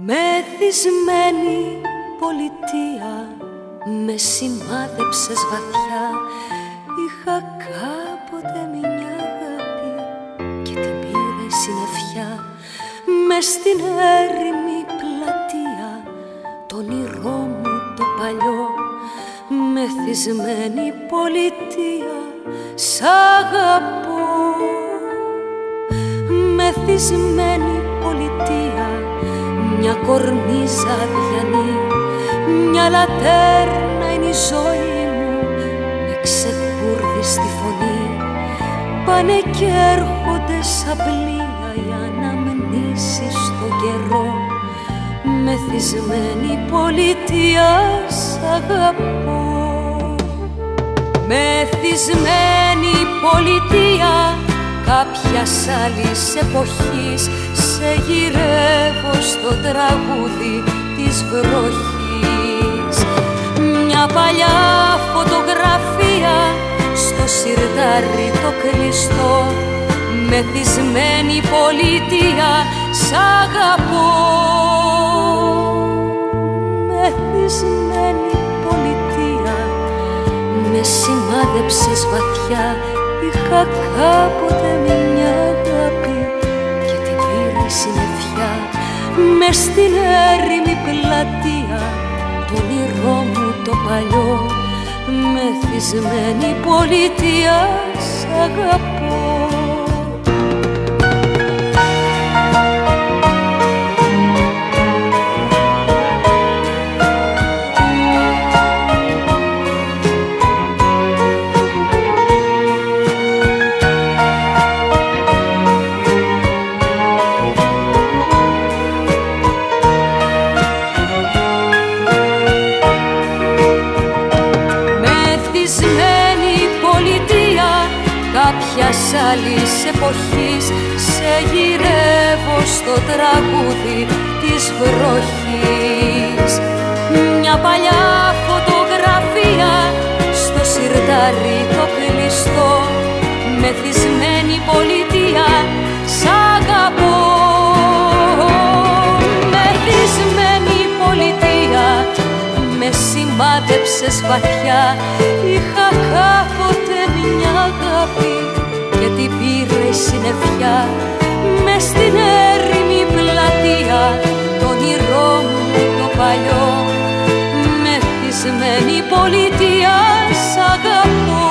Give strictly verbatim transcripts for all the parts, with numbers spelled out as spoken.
Μεθυσμένη πολιτεία, με σημάδεψες βαθιά. Είχα κάποτε μια αγάπη και την πήρε η συννεφιά. Μες στην έρημη πλατεία, το όνειρό μου το παλιό. Μεθυσμένη πολιτεία, σ' αγαπώ. Μεθυσμένη πολιτεία, μια κορνίζα αδιανή, μια λατέρνα είναι η ζωή μου, με ξεκούρδιστη φωνή. Πάνε και έρχονται σαν πλοία οι αναμνήσεις στον καιρό. Μεθυσμένη πολιτεία, σ' αγαπώ. Μεθυσμένη πολιτεία, κάποιας άλλης εποχής, σε γυρεύω στο τραγούδι της βροχής. Μια παλιά φωτογραφία στο σιρτάρι το κλειστό. Μεθυσμένη πολιτεία, σ' αγαπώ. Μεθυσμένη πολιτεία, με σημάδεψες βαθιά. Είχα κάποτε μια αγάπη και την πήρε η συννεφιά. Μες στην έρημη πλατεία, το όνειρό μου το παλιό. Μεθυσμένη πολιτεία, σ' αγαπώ. Κάποιας άλλης εποχής, σε γυρεύω στο τραγούδι της βροχής. Μια παλιά φωτογραφία στο σιρτάρι το κλειστό. Μεθυσμένη πολιτεία, σ' αγαπώ. Μεθυσμένη πολιτεία, με σημάδεψες βαθιά. Είχα κάποτε μια αγάπη και την πήρε η συννεφιά. Μες στην έρημη πλατεία, το όνειρό μου το παλιό. Μεθυσμένη πολιτεία, σ' αγαπώ.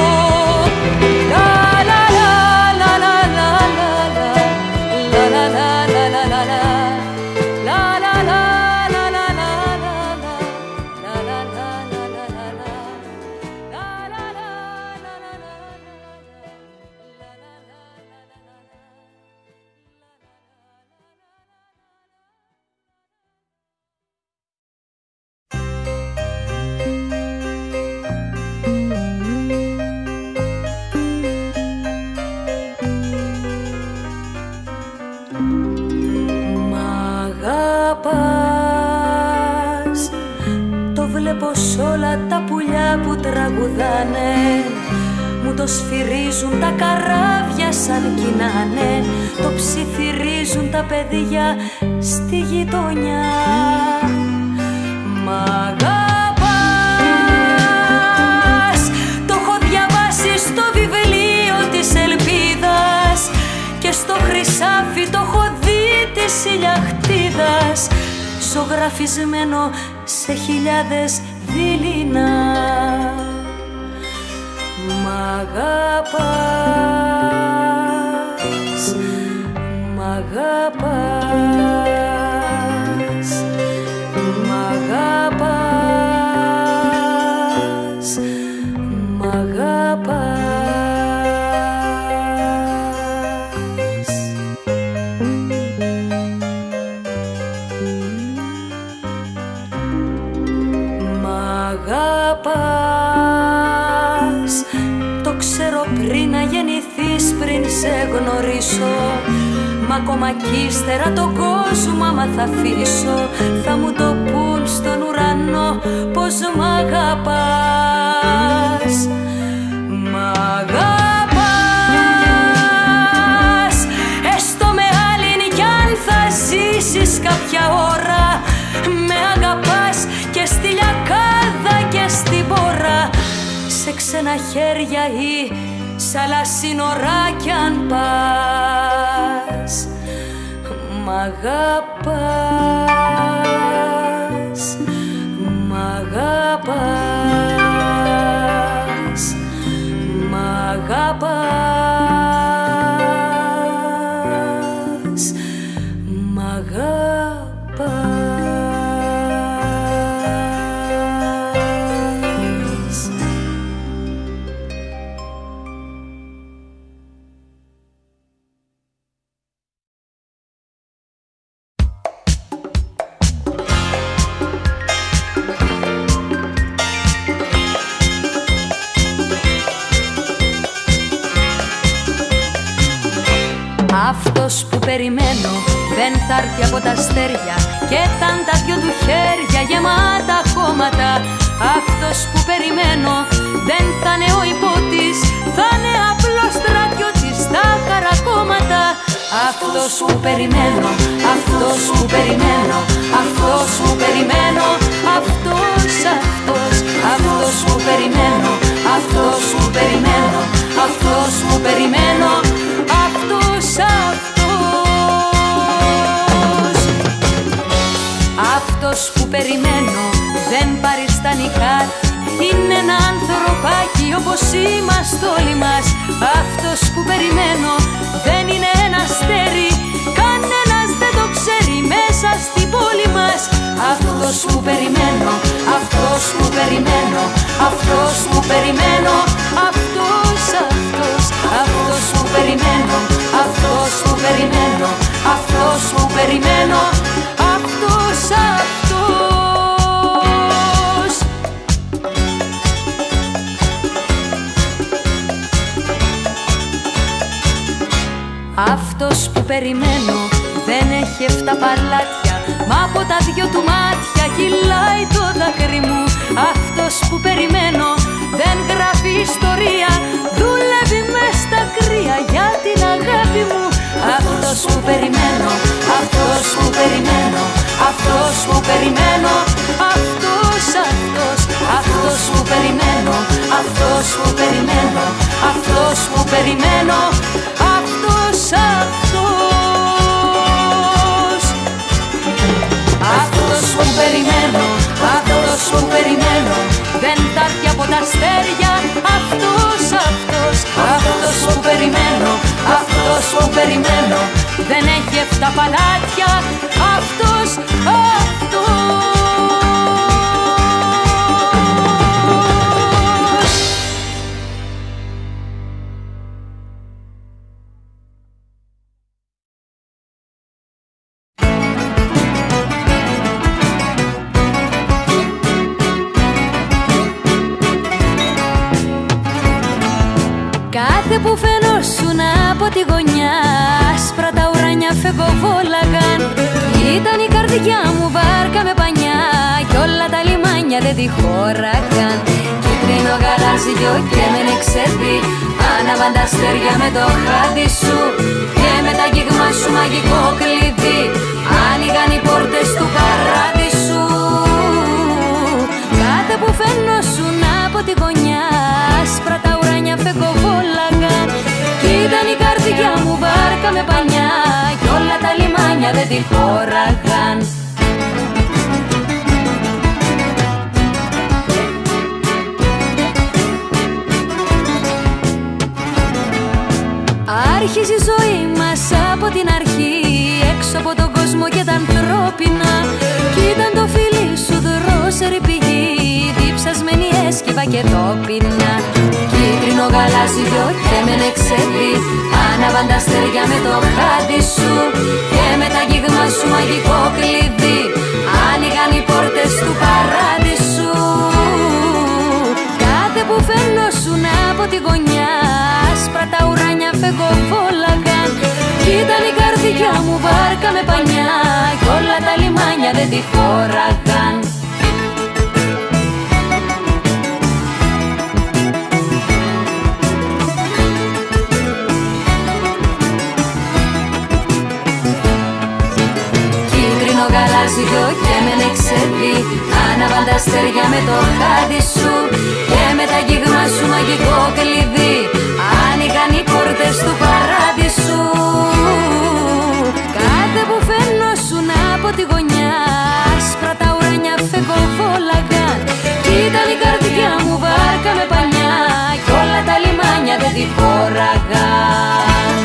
Πως όλα τα πουλιά που τραγουδάνε μου το σφυρίζουν τα καράβια σαν κοινάνε. Το ψιθυρίζουν τα παιδιά στη γειτονιά. Μ' αγαπάς, το έχω διαβάσει στο βιβλίο της ελπίδας. Και στο χρυσάφι το έχω δει της ηλιαχτίδας, ζωγραφισμένο σε χιλιάδες δειλινά. Μ' αγαπάς, μ' αγαπάς, μ' αγαπάς, μ' αγαπάς. Αγαπάς, το ξέρω πριν να γεννηθείς, πριν σε γνωρίσω. Μα ακόμα κι ύστερα τον κόσμο άμα θα αφήσω, θα μου το πουν στον ουρανό πως μ' αγαπάς. Μ' αγαπάς, έστω με άλλην κι αν θα ζήσεις κάποια ώρα. Με αγαπάς και στη Λιακάδα και στην Πόρα, σε ξένα χέρια ή σ' άλλα σύνορα κι αν πας, μ' αγαπάς, μ' αγαπάς, μ' αγαπάς, μ' αγαπάς. Αυτός που περιμένω δεν θα έρθει από τα αστέρια και θα είναι τα δυο του χέρια γεμάτα χώματα. Αυτός που περιμένω δεν θα είναι ο υπότης, θα είναι απλός στρατιώτης στα χαρακόμματα. Αυτός που περιμένω, αυτός που περιμένω, αυτός που περιμένω, αυτός, αυτός, αυτός που περιμένω, αυτός που περιμένω, αυτός που περιμένω, αυτός, αυτός. Αυτός που περιμένω δεν παριστάνει κάτι, είναι ένα ανθρωπάκι όπως είμαστε όλοι μας. Αυτός που περιμένω δεν είναι ένα αστέρι, κανένας δεν το ξέρει μέσα στην πόλη μας. Αυτός που περιμένω, αυτός που περιμένω, αυτός που περιμένω, αυτός, αυτός, αυτός που περιμένω, αυτός που περιμένω, αυτός που περιμένω, αυτός, αυτός. Αυτός που περιμένω δεν έχει εφτά παλάτια, μα από τα δυο του μάτια κυλάει το δάκρυ μου. Αυτός που περιμένω δεν γράφει ιστορία, δουλεύει μες στα κρύα για την αγάπη μου. Αυτός που περιμένω, αυτός που περιμένω, αυτός που περιμένω, αυτός, αυτός, αυτός που περιμένω, αυτός που περιμένω, αυτός που περιμένω, αυτός, αυτός. Αυτός που περιμένω, αυτός που περιμένω, δεν θα έρθει από τα αστέρια. Αυτός, αυτός, αυτός που περιμένω, αυτός που περιμένω, δεν έχει εφτά παλάτια. Αυτός, αυτός. Κάθε που φαινόσουν από τη γωνιά, άσπρα τα ουράνια φεγγοβόλαγαν. Ήταν η καρδιά μου βάρκα με πανιά κι όλα τα λιμάνια δεν τη χώραγαν. Κίτρινο γαλάζιο και με νεξέδι, άναβαν τα αστέρια με το χάδι σου και με τα αγγίγμα σου μαγικό κλειδί άνοιγαν οι πόρτες του παράδεισου. Κάθε που φαινόσουν από τη γωνιά, άσπρα τα ουράνια φεγγοβόλαγαν. Κι ήταν η καρδιά μου βάρκα με πανιά κι όλα τα λιμάνια δεν τη χώραγαν. Άρχισε η ζωή μας από την αρχή, έξω από τον κόσμο και τα ανθρώπινα. Κι ήταν το φιλί σου δρόσερη πηγή, διψασμένη έσκυβα και τόπινα. Κίτρινο γαλάζιο και με νεξέδι, άναβαν τα αστέρια με το χάδι σου και με τα αγγίγμα σου μαγικό κλειδί άνοιγαν οι πόρτες του παράδεισου. Κάθε που φαινόσουν από τη γωνιά, άσπρα τα ουράνια φεγγοβόλαγαν. Κι ήταν η καρδιά μου βάρκα με πανιά κι όλα τα λιμάνια δεν τη χώραγαν. Κίτρινο γαλάζιο και με νεξεδί. Άναβαν τα αστέρια με το χάδι σου και με τα γίγμα σου μαγικό κλειδί. Άνοιγαν οι πόρτες του παράδεισου. Κάθε που φαινόσουν από τη γωνιά, άσπρα τα ουράνια φεγγοβόλαγαν. Κι ήταν η καρδιά μου βάρκα με πανιά κι όλα τα λιμάνια δεν τη χώραγαν.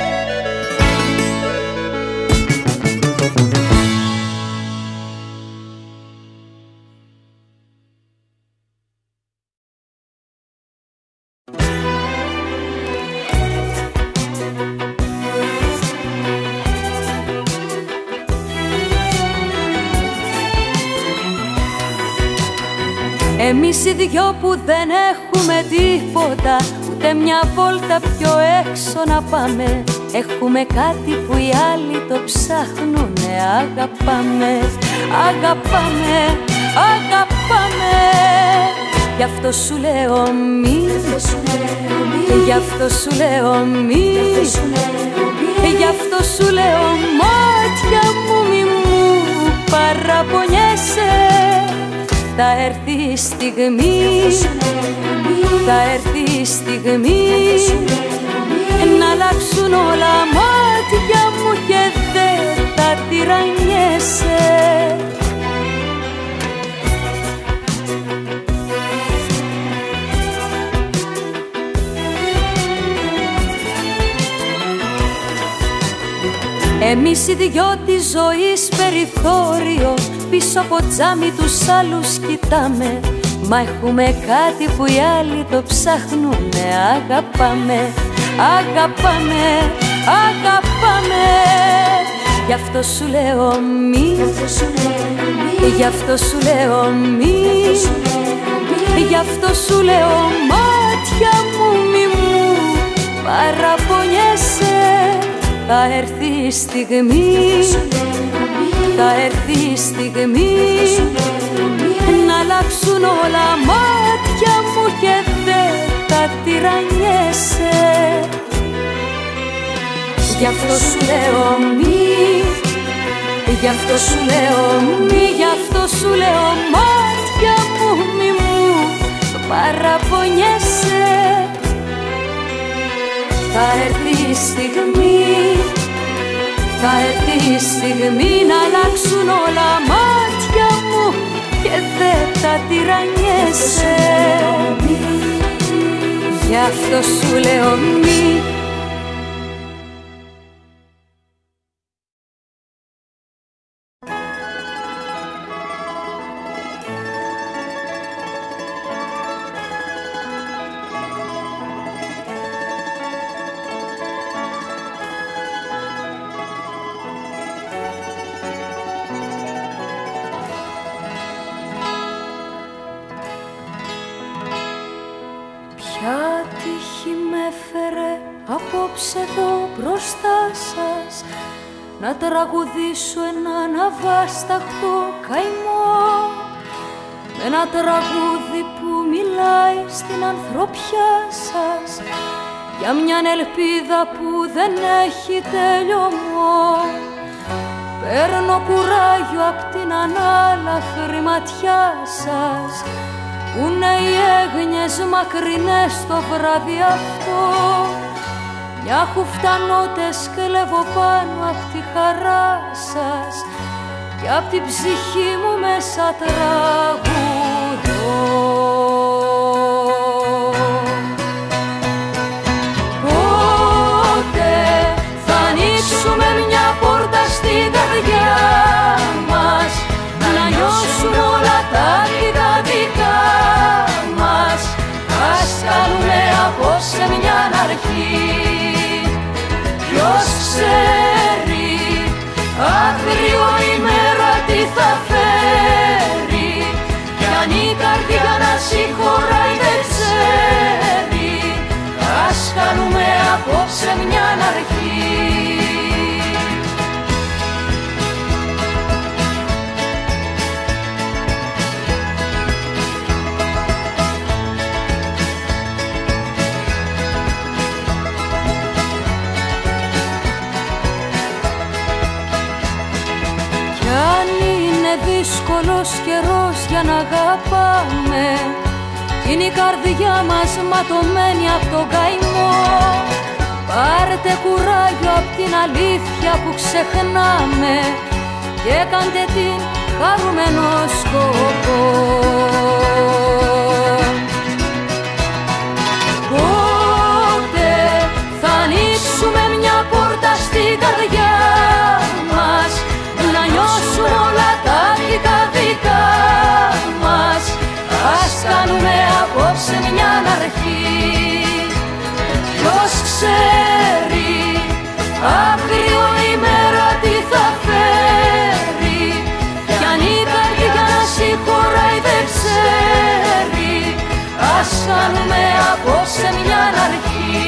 Εμείς οι δυο που δεν έχουμε τίποτα, ούτε μια βόλτα πιο έξω να πάμε. Έχουμε κάτι που οι άλλοι το ψάχνουνε. Αγαπάμε, αγαπάμε, αγαπάμε. Γι' αυτό σου λέω μη, γι' αυτό σου λέω μη, γι' αυτό σου λέω μάτια μου μη μου παραπονιέσαι. Θα έρθει η στιγμή, θα έρθει η στιγμή να αλλάξουν όλα μάτια μου και δεν θα τυραννιέσαι. Εμείς οι δυο της ζωής περιθώριο, πίσω από τζάμι τους άλλους κοιτάμε. Μα έχουμε κάτι που οι άλλοι το ψάχνουνε. Αγαπάμε, αγαπάμε, αγαπάμε. Γι' αυτό σου λέω μη, γι' αυτό σου λέω μη, γι' αυτό σου λέω μάτια μου μη μου παραπονιέσαι. Θα έρθει η στιγμή, θα έρθει η στιγμή να αλλάξουν όλα μάτια μου και δεν θα τυραννιέσαι. Γι' αυτό σου λέω μη, γι' αυτό σου λέω μη, γι' αυτό σου λέω μάτια μου μη μου παραπονιέσαι. Θα έρθει η στιγμή, θα έρθει η στιγμή να αλλάξουν όλα μάτια μου και δεν θα τυραννιέσαι. Γι' αυτό σου λέω μη. Ποια τύχη με έφερε απόψε εδώ μπροστά σας να τραγουδήσω έναν αβάσταχτο καημό, ένα τραγούδι που μιλάει στην ανθρωπιά σας για μιαν ελπίδα που δεν έχει τελειωμό. Παίρνω κουράγιο απ' την ανάλαφρη ματιά σας που είναι οι έγνοιες μακρινές το βράδυ αυτό. Μια χουφτανότες κλέβω πάνω απ' τη χαρά σας και απ' την ψυχή μου μέσα τραγουδώ. Πότε θα ανοίξουμε μια πόρτα στην καρδιά μας να νιώσουν όλα τα λίγα δικά μας. Ας κάνουμε απόψε μια αρχή. Ποιος ξέρει αύριο η μέρα τι θα φέρει, κι αν η καρδιά να συγχωράει δεν ξέρει. Ας κάνουμε απόψε μια αρχή. Κι αν η δύσκολος καιρός για να αγαπάμε. Είναι η καρδιά μας ματωμένη απ' τον καημό. Πάρτε κουράγιο απ' την αλήθεια που ξεχνάμε και κάντε την χαρούμενο σκοπό. Πότε θα ανοίξουμε μια πόρτα στην καρδιά μας, να νιώσουμε όλα τα δικά δικά μας. Ας κάνουμε απόψε μια αρχή. Ποιος ξέρει αύριο η μέρα τι θα φέρει, κι αν η καρδιά να συγχωράει δεν ξέρει. Ας κάνουμε απόψε μια αρχή.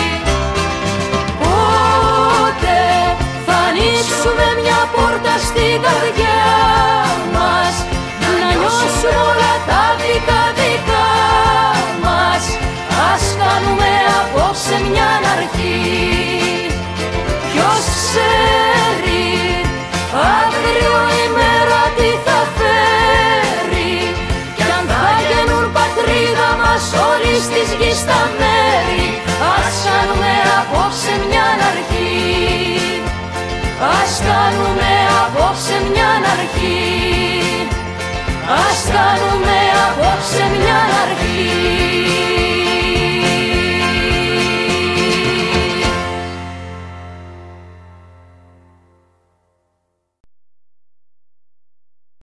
Πότε θα ανοίξουμε μια πόρτα στην καρδιά μας, να νιώσουμε όλα τα δικά δικά μας. Ας κάνουμε απόψε μια αρχή. Ποιος ξέρει αύριο η μέρα τι θα φέρει, κι αν θα γίνουν πατρίδα μας όλης της γης τα μέρη. Ας κάνουμε απόψε μια αρχή. Ας κάνουμε απόψε μια αρχή. Ας κάνουμε απόψε μια αρχή.